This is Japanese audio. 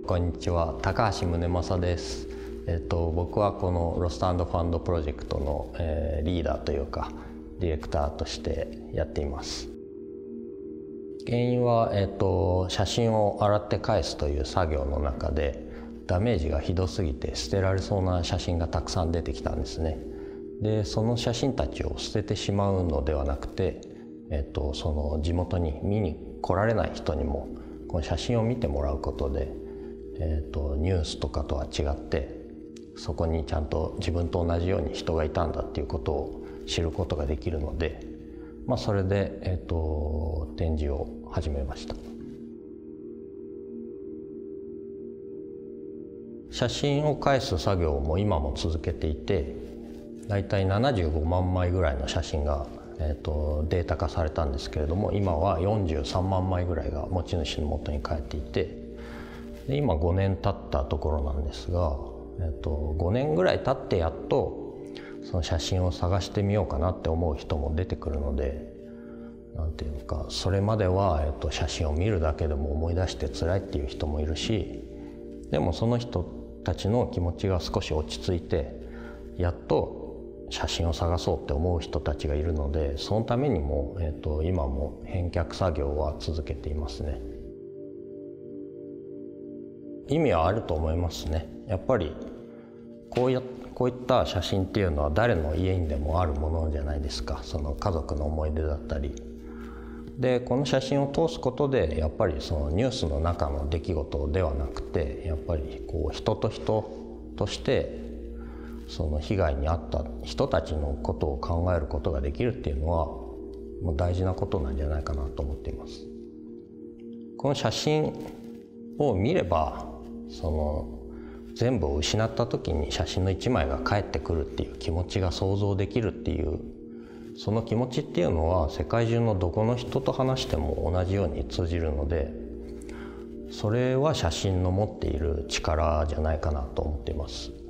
こんにちは、高橋宗正です。僕はこのロスト&ファンドプロジェクトの、リーダーというかディレクターとしてやっています。原因は、写真を洗って返すという作業の中でダメージがひどすぎて捨てられそうな写真がたくさん出てきたんですね。でその写真たちを捨ててしまうのではなくて、その地元に見に来られない人にもこの写真を見てもらうことで、ニュースとかとは違ってそこにちゃんと自分と同じように人がいたんだっていうことを知ることができるので、それで、展示を始めました。写真を返す作業も今も続けていて、だいたい75万枚ぐらいの写真が、データ化されたんですけれども、今は43万枚ぐらいが持ち主の元に返っていて、で今5年経ったところなんですが、5年ぐらい経ってやっとその写真を探してみようかなって思う人も出てくるので、なんていうか、それまでは、写真を見るだけでも思い出して辛いっていう人もいるし、でもその人たちの気持ちが少し落ち着いてやっと写真を探そうって思う人たちがいるので、そのためにも、今も返却作業は続けていますね。意味はあると思いますね。やっぱりこういった写真っていうのは誰の家にでもあるものじゃないですか。その家族の思い出だったりで、この写真を通すことでやっぱりそのニュースの中の出来事ではなくて、やっぱりこう人と人としてその被害に遭った人たちのことを考えることができるっていうのはもう大事なことなんじゃないかなと思っています。この写真を見ればその全部を失った時に写真の一枚が返ってくるっていう気持ちが想像できるっていう、その気持ちっていうのは世界中のどこの人と話しても同じように通じるので、それは写真の持っている力じゃないかなと思っています。